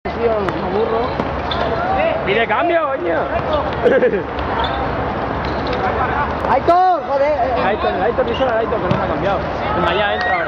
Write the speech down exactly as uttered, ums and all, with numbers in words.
Tío, me aburro. ¡Pide cambio, coño! ¡Aitor, joder! Aitor, el Aitor, díselo al Aitor que no me ha cambiado. El Maya entra ahora.